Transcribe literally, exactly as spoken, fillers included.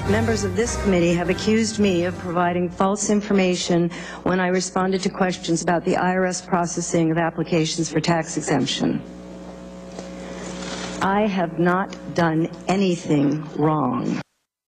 Members of this committee have accused me of providing false information when I responded to questions about the I R S processing of applications for tax exemption. I have not done anything wrong.